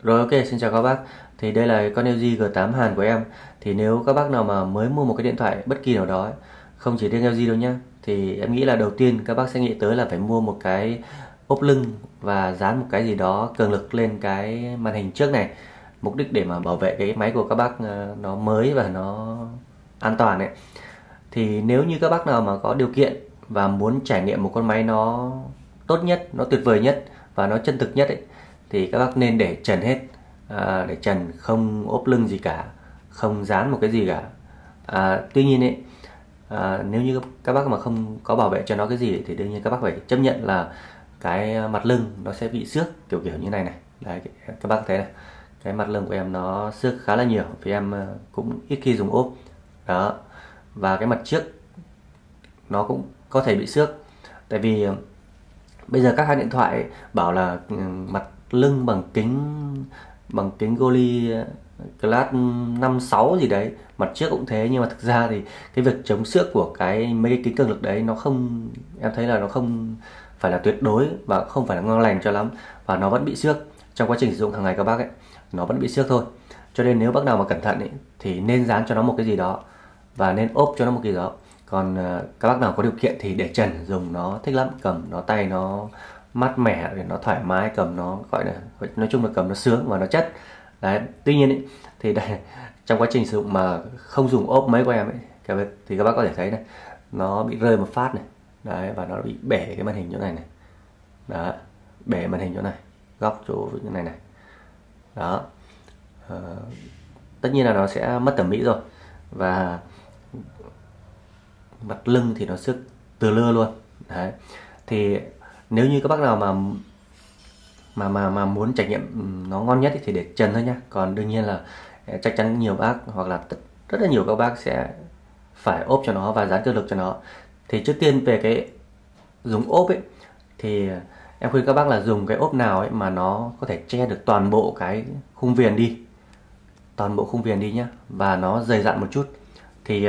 Rồi, ok, xin chào các bác. Thì đây là con LG G8 Hàn của em. Thì nếu các bác nào mà mới mua một cái điện thoại bất kỳ nào đó ấy, không chỉ riêng LG đâu nhá, thì em nghĩ là đầu tiên các bác sẽ nghĩ tới là phải mua một cái ốp lưng và dán một cái gì đó cường lực lên cái màn hình trước này. Mục đích để mà bảo vệ cái máy của các bác nó mới và nó an toàn ấy. Thì nếu như các bác nào mà có điều kiện và muốn trải nghiệm một con máy nó tốt nhất, nó tuyệt vời nhất và nó chân thực nhất ấy, thì các bác nên để trần hết, để trần, không ốp lưng gì cả, không dán một cái gì cả. Tuy nhiên ấy, nếu như các bác mà không có bảo vệ cho nó cái gì ấy, thì đương nhiên các bác phải chấp nhận là cái mặt lưng nó sẽ bị xước kiểu kiểu như này này. Đấy, các bác thấy này, cái mặt lưng của em nó xước khá là nhiều vì em cũng ít khi dùng ốp đó. Và cái mặt trước nó cũng có thể bị xước, tại vì bây giờ các hãng điện thoại bảo là mặt lưng bằng kính Gorilla Glass 5-6 gì đấy, mặt trước cũng thế, nhưng mà thực ra thì cái việc chống xước của mấy cái kính cường lực đấy nó không, em thấy là nó không phải là tuyệt đối và không phải là ngon lành cho lắm, và nó vẫn bị xước trong quá trình sử dụng hàng ngày các bác ấy, nó vẫn bị xước thôi. Cho nên nếu bác nào mà cẩn thận ấy, thì nên dán cho nó một cái gì đó và nên ốp cho nó một cái gì đó. Còn các bác nào có điều kiện thì để trần dùng nó thích lắm, cầm nó tay nó mát mẻ, để nó thoải mái, cầm nó gọi là, nói chung là cầm nó sướng và nó chất đấy. Tuy nhiên ý, thì đây, trong quá trình sử dụng mà không dùng ốp máy của em ấy, thì các bác có thể thấy này, nó bị rơi một phát này đấy, và nó bị bể cái màn hình chỗ này này đó, bể màn hình chỗ này, góc chỗ như này này đó. Tất nhiên là nó sẽ mất thẩm mỹ rồi, và mặt lưng thì nó xước từ lưa luôn đấy. Thì nếu như các bác nào mà muốn trải nghiệm nó ngon nhất thì để trần thôi nhá. Còn đương nhiên là chắc chắn nhiều bác, hoặc là rất là nhiều các bác sẽ phải ốp cho nó và dán cường lực cho nó. Thì trước tiên về cái dùng ốp ấy, thì em khuyên các bác là dùng cái ốp nào ấy mà nó có thể che được toàn bộ cái khung viền đi, nhá, và nó dày dặn một chút. Thì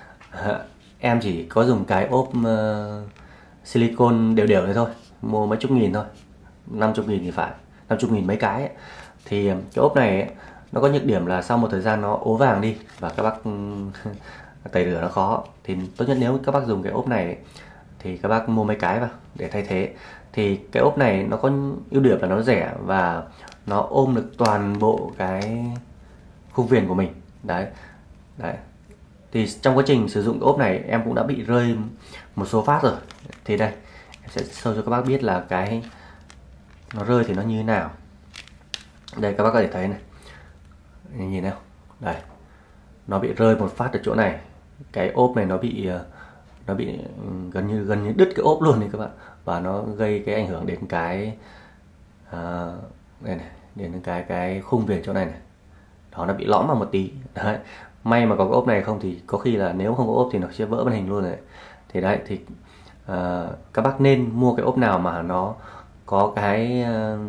em chỉ có dùng cái ốp silicon đều đều này thôi, mua mấy chục nghìn thôi, 50.000 thì phải, 50.000 mấy cái ấy. Thì cái ốp này ấy, nó có nhược điểm là sau một thời gian nó ố vàng đi và các bác tẩy rửa nó khó. Thì tốt nhất nếu các bác dùng cái ốp này ấy, thì các bác mua mấy cái vào để thay thế. Thì cái ốp này nó có ưu điểm là nó rẻ và nó ôm được toàn bộ cái khung viền của mình đấy. Thì trong quá trình sử dụng cái ốp này em cũng đã bị rơi một số phát rồi. Thì đây em sẽ show cho các bác biết là cái nó rơi thì nó như thế nào. Đây các bác có thể thấy này, nhìn nào, đây nó bị rơi một phát ở chỗ này. Cái ốp này nó bị gần như đứt cái ốp luôn này các bạn, và nó gây cái ảnh hưởng đến cái đây này, đến cái khung viền chỗ này này đó, nó bị lõm vào một tí đấy. May mà có cái ốp này, không thì có khi là nếu không có ốp thì nó sẽ vỡ màn hình luôn rồi. Thì đấy, thì các bác nên mua cái ốp nào mà nó có cái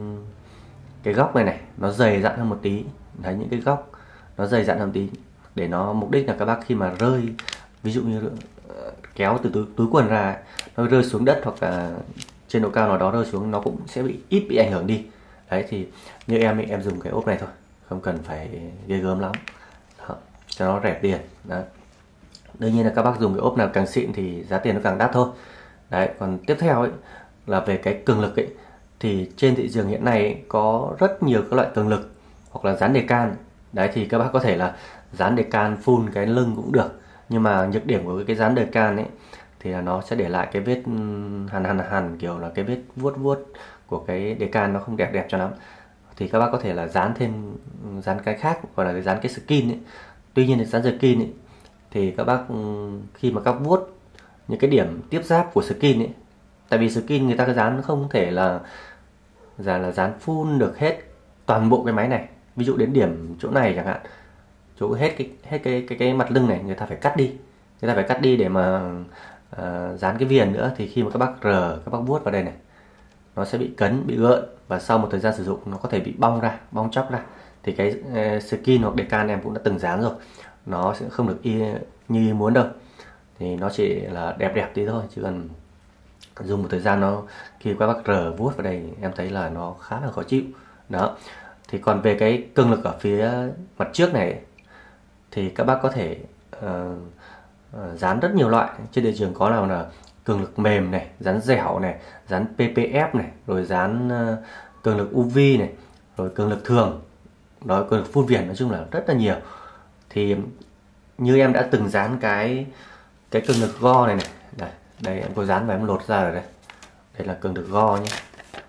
góc này này nó dày dặn hơn một tí đấy, những cái góc nó dày dặn hơn tí, để nó mục đích là các bác khi mà rơi, ví dụ như kéo từ túi quần ra, nó rơi xuống đất hoặc là trên độ cao nào đó rơi xuống, nó cũng sẽ ít bị ảnh hưởng đi đấy. Thì như em dùng cái ốp này thôi, không cần phải ghê gớm lắm đó, cho nó rẻ tiền đấy. Đương nhiên là các bác dùng cái ốp nào càng xịn thì giá tiền nó càng đắt thôi đấy. Còn tiếp theo ấy là về cái cường lực ấy, thì trên thị trường hiện nay ấy, có rất nhiều các loại cường lực hoặc là dán đề can đấy. Thì các bác có thể là dán đề can full cái lưng cũng được, nhưng mà nhược điểm của cái dán đề can ấy thì là nó sẽ để lại cái vết hằn, kiểu là cái vết vuốt của cái đề can, nó không đẹp cho lắm. Thì các bác có thể là dán cái khác, gọi là cái dán cái skin ấy. Tuy nhiên thì dán skin ấy, thì các bác khi mà các vuốt những cái điểm tiếp giáp của skin ấy, tại vì skin người ta cái dán không thể là dán full được hết toàn bộ cái máy này. Ví dụ đến điểm chỗ này chẳng hạn, chỗ hết cái mặt lưng này, người ta phải cắt đi để mà dán cái viền nữa. Thì khi mà các bác vuốt vào đây này, nó sẽ bị cấn, bị gợn, và sau một thời gian sử dụng nó có thể bị bong chóc ra. Thì cái skin hoặc decal em cũng đã từng dán rồi, nó sẽ không được như ý muốn đâu. Thì nó chỉ là đẹp tí thôi, chứ còn dùng một thời gian khi các bác vuốt vào đây em thấy là nó khá là khó chịu đó. Thì còn về cái cường lực ở phía mặt trước này thì các bác có thể dán rất nhiều loại. Trên thị trường có nào là cường lực mềm này, dán dẻo này, dán PPF này, rồi dán cường lực UV này, rồi cường lực thường, đó, cường lực phun viền, nói chung là rất là nhiều. Thì như em đã từng dán cái cường lực go này này, đây em có dán và em lột ra rồi đây. Đây là cường lực go nhé.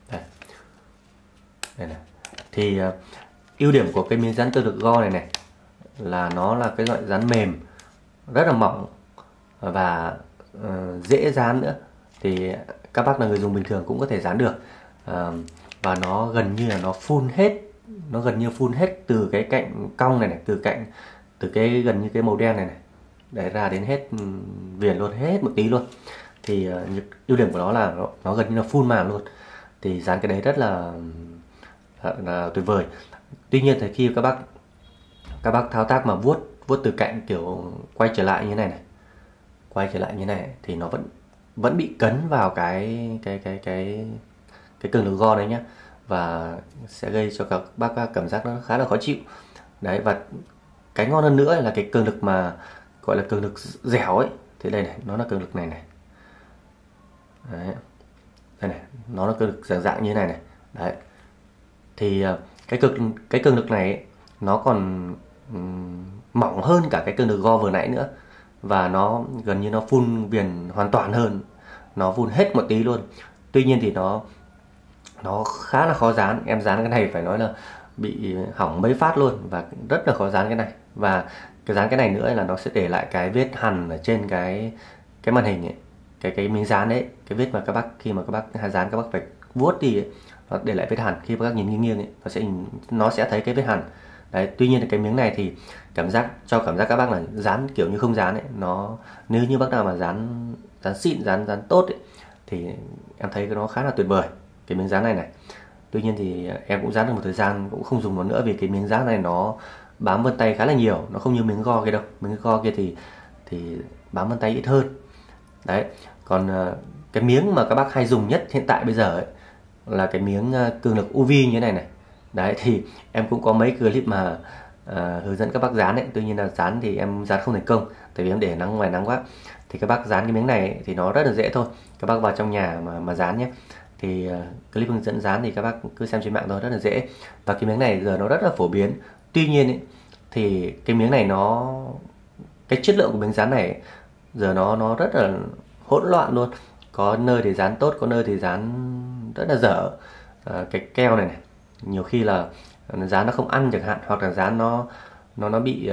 Đây này. Thì ưu điểm của cái miếng dán cường lực go này này là nó là cái loại dán mềm, rất là mỏng và dễ dán nữa. Thì các bác là người dùng bình thường cũng có thể dán được. Và nó gần như là nó phun hết, nó gần như phun hết từ cái cạnh cong này này, từ cái gần như cái màu đen này này, để ra đến hết viền luôn, hết một tí luôn. Thì ưu điểm của nó là nó gần như là full màn luôn. Thì dán cái đấy rất là tuyệt vời. Tuy nhiên thì khi các bác thao tác mà vuốt từ cạnh kiểu quay trở lại như này này, quay trở lại như này thì nó vẫn bị cấn vào cái cường lực go đấy nhá, và sẽ gây cho các bác cảm giác nó khá là khó chịu đấy. Và cái ngon hơn nữa là cái cường lực mà gọi là cường lực dẻo ấy, thì đây này, nó là cường lực này này đấy. Đây này, nó là cường lực dạng như này này đấy. Thì cái cường lực này ấy, nó còn mỏng hơn cả cái cường lực go vừa nãy nữa, và nó gần như nó phun viền hoàn toàn hơn, nó phun hết một tí luôn. Tuy nhiên thì nó khá là khó dán. Em dán cái này phải nói là bị hỏng mấy phát luôn, và rất là khó dán cái này. Và cái dán cái này nữa là nó sẽ để lại cái vết hằn ở trên cái màn hình ấy, cái miếng dán đấy, cái vết mà các bác khi mà các bác dán các bác phải vuốt đi ấy, nó để lại vết hằn. Khi các bác nhìn nghiêng ấy, nó sẽ thấy cái vết hằn đấy. Tuy nhiên cái miếng này thì cảm giác các bác là dán kiểu như không dán ấy, nó nếu như bác nào mà dán xịn, dán tốt ấy, thì em thấy nó khá là tuyệt vời cái miếng dán này. Tuy nhiên thì em cũng dán được một thời gian cũng không dùng nó nữa, vì cái miếng dán này nó bám vân tay khá là nhiều, nó không như miếng go kia đâu. Miếng go kia thì bám vân tay ít hơn đấy. Còn cái miếng mà các bác hay dùng nhất hiện tại bây giờ ấy, là cái miếng cường lực UV như thế này này đấy. Thì em cũng có mấy clip mà hướng dẫn các bác dán ấy. Tuy nhiên là dán thì em dán không thành công, tại vì em để ngoài nắng quá. Thì các bác dán cái miếng này ấy, thì nó rất là dễ thôi. Các bác vào trong nhà mà dán nhé. Thì clip hướng dẫn dán thì các bác cứ xem trên mạng thôi, rất là dễ. Và cái miếng này giờ nó rất là phổ biến. Tuy nhiên ấy, thì cái miếng này cái chất lượng của miếng dán này giờ nó rất là hỗn loạn luôn. Có nơi thì dán tốt, có nơi thì dán rất là dở. Cái keo này nhiều khi là dán nó không ăn chẳng hạn, hoặc là dán nó bị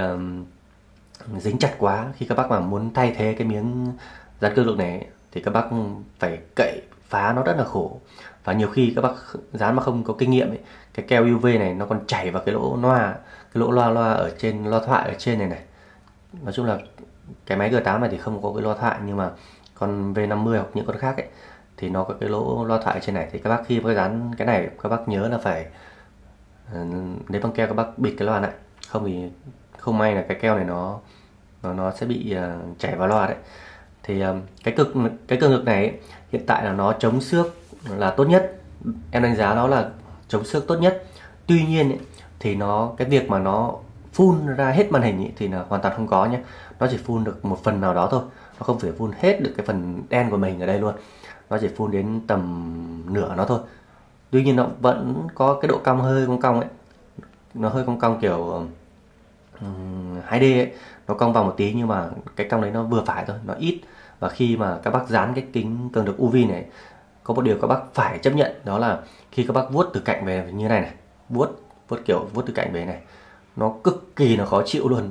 dính chặt quá. Khi các bác mà muốn thay thế cái miếng dán cường lực này thì các bác phải cậy phá nó rất là khổ. Và nhiều khi các bác dán mà không có kinh nghiệm ấy, cái keo UV này nó còn chảy vào cái lỗ loa ở trên loa thoại ở trên này. Nói chung là cái máy G8 này thì không có cái loa thoại, nhưng mà con V50 hoặc những con khác ấy thì nó có cái lỗ loa thoại ở trên này. Thì các bác khi các dán cái này, các bác nhớ là phải lấy băng keo các bác bịt cái loa lại, không thì không may là cái keo này nó sẽ bị chảy vào loa đấy. Thì cái cường lực này ấy, hiện tại là nó chống xước là tốt nhất, em đánh giá nó là chống xước tốt nhất. Tuy nhiên ấy, thì cái việc mà nó phun ra hết màn hình ấy, thì là hoàn toàn không có nhé. Nó chỉ phun được một phần nào đó thôi, nó không thể phun hết được cái phần đen của mình ở đây luôn. Nó chỉ phun đến tầm nửa nó thôi. Tuy nhiên nó vẫn có cái độ cong hơi cong ấy, nó hơi cong kiểu 2D ấy. Nó cong vào một tí, nhưng mà cái cong đấy nó vừa phải thôi, nó ít. Và khi mà các bác dán cái kính cường lực UV này, có một điều các bác phải chấp nhận, đó là khi các bác vuốt từ cạnh về như này vuốt từ cạnh về này, nó cực kỳ nó khó chịu luôn.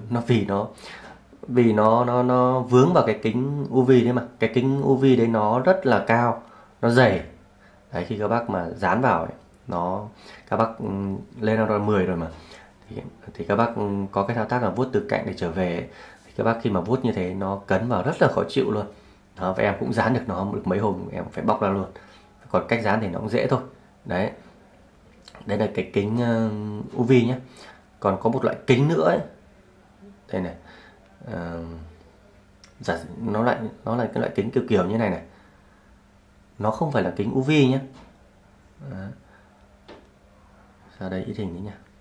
Vì nó vướng vào cái kính UV đấy, mà cái kính UV đấy nó rất là cao, nó dày đấy. Khi các bác mà dán vào ấy, các bác lên Android 10 rồi mà, thì các bác có cái thao tác là vuốt từ cạnh để trở về ấy. Thì các bác khi mà vuốt như thế nó cấn vào rất là khó chịu luôn đó. Và em cũng dán được nó được mấy hôm, em phải bóc ra luôn. Còn cách dán thì nó cũng dễ thôi đấy. Đây là cái kính UV nhé. Còn có một loại kính nữa ấy. Đây này, nó là cái loại kính kiểu như này. Nó không phải là kính UV nhé. Ra đây ít hình đấy nhỉ.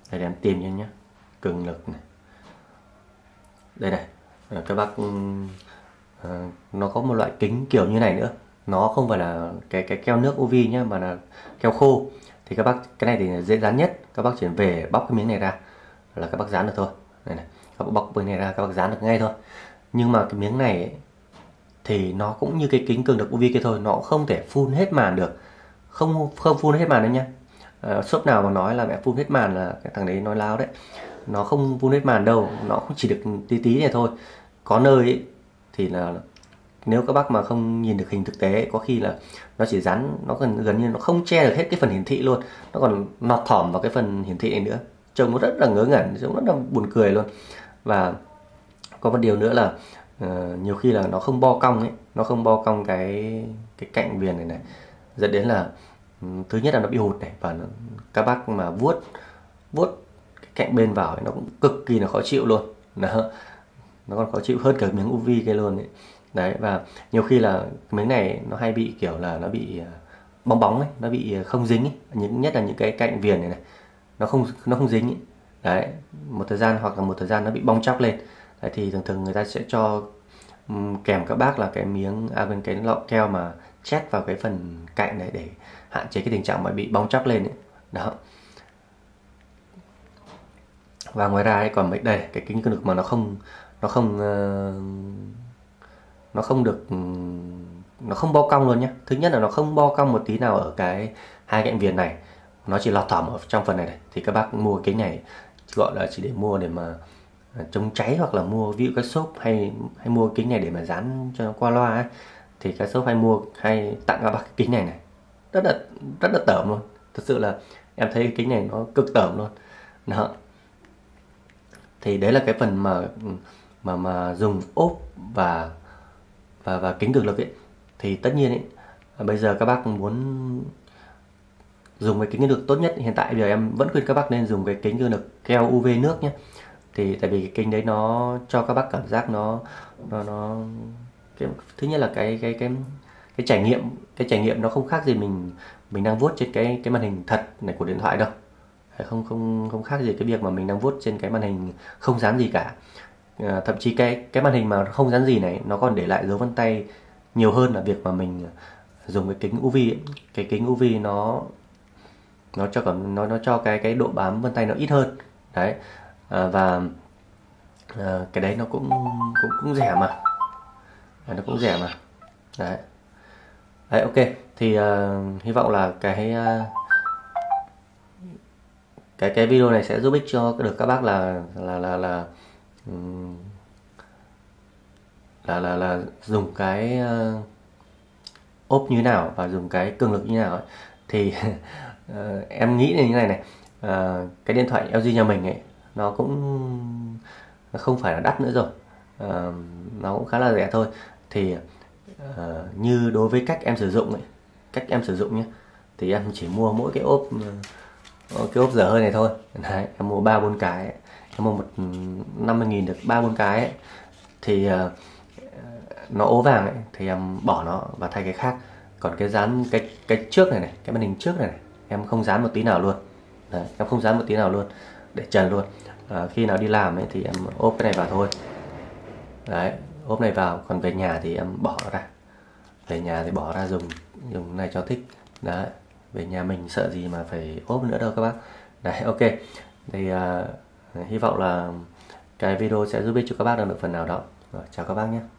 Đây em tìm cho nhé, cường lực này. Đây này, các bác nó có một loại kính kiểu như này nữa. Nó không phải là cái keo nước UV nhé, mà là keo khô. Thì các bác, cái này thì dễ dán nhất. Các bác chỉ về bóc cái miếng này ra là các bác dán được thôi. Đây này, các bác bóc cái này ra các bác dán được ngay thôi. Nhưng mà cái miếng này ấy, thì nó cũng như cái kính cường lực UV kia thôi, nó không thể full hết màn được. Không full hết màn đấy nhá. Shop nào mà nói là mẹ full hết màn là cái thằng đấy nói láo đấy. Nó không full hết màn đâu, nó cũng chỉ được tí tí này thôi. Có nơi ấy, thì là nếu các bác mà không nhìn được hình thực tế ấy, có khi là nó chỉ dán, nó gần như nó không che được hết cái phần hiển thị luôn, nó còn nọt thỏm vào cái phần hiển thị này nữa, trông nó rất là ngớ ngẩn, trông rất là buồn cười luôn. Và có một điều nữa là nhiều khi là nó không bo cong ấy, nó không bo cong cái cạnh viền này dẫn đến là thứ nhất là nó bị hụt này, và các bác mà vuốt cái cạnh bên vào ấy, nó cũng cực kỳ là khó chịu luôn. Đó, nó còn khó chịu hơn cả miếng UV kia luôn ấy. Đấy, và nhiều khi là miếng này nó hay bị kiểu là nó bị bong bóng ấy, nó bị không dính ấy. Nhất là những cái cạnh viền này nó không dính ấy. Đấy, một thời gian hoặc là một thời gian nó bị bong tróc lên. Đấy, thì thường người ta sẽ cho kèm các bác là cái miếng bên cái lọ keo mà chét vào cái phần cạnh này để hạn chế cái tình trạng mà bị bong tróc lên ấy. Đó. Và ngoài ra ấy, còn đây cái kính cường lực mà nó không bo cong luôn nhé. Thứ nhất là nó không bo cong một tí nào ở cái hai cạnh viền này, nó chỉ lọt thỏm ở trong phần này. Thì các bác mua kính này gọi là chỉ để mua để mà chống cháy, hoặc là mua ví dụ các shop hay mua kính này để mà dán cho nó qua loa ấy, thì các shop hay tặng các bác cái kính này rất là tởm luôn. Thực sự là em thấy cái kính này nó cực tởm luôn. Đó. Thì đấy là cái phần mà dùng ốp và kính cường lực ấy. Thì tất nhiên ấy, bây giờ các bác muốn dùng cái kính cường lực tốt nhất, hiện tại bây giờ em vẫn khuyên các bác nên dùng cái kính cường lực keo UV nước nhé. Thì tại vì cái kính đấy nó cho các bác cảm giác nó thứ nhất là cái trải nghiệm nó không khác gì mình đang vuốt trên cái màn hình thật này của điện thoại đâu. Không khác gì cái việc mà mình đang vuốt trên cái màn hình không dán gì cả. Thậm chí cái màn hình mà không dán gì này nó còn để lại dấu vân tay nhiều hơn là việc mà mình dùng cái kính UV ấy. Cái kính UV nó cho cái độ bám vân tay nó ít hơn đấy. Và cái đấy nó cũng rẻ mà, nó cũng rẻ mà đấy. Ok, thì hy vọng là cái video này sẽ giúp ích cho được các bác là dùng cái ốp như nào và dùng cái cường lực như nào ấy. Thì em nghĩ là như này cái điện thoại LG nhà mình ấy nó cũng không phải là đắt nữa rồi, nó cũng khá là rẻ thôi. Thì như đối với cách em sử dụng nhé, thì em chỉ mua mỗi cái ốp dở hơi này thôi. Đấy, em mua 3-4 cái ấy. Em mua 50.000 được 3-4 cái ấy. Thì nó ố vàng ấy, thì em bỏ nó và thay cái khác. Còn cái dán cái trước này cái màn hình trước này em không dán một tí nào luôn. Đấy, em không dán một tí nào luôn, để trần luôn. Khi nào đi làm ấy thì em ốp cái này vào thôi. Đấy, ốp này vào. Còn về nhà thì em bỏ nó ra. Về nhà thì bỏ ra dùng này cho thích. Đấy, về nhà mình sợ gì mà phải ốp nữa đâu các bác. Đấy, ok. Thì hy vọng là cái video sẽ giúp ích cho các bác được phần nào đó. Rồi, chào các bác nhé.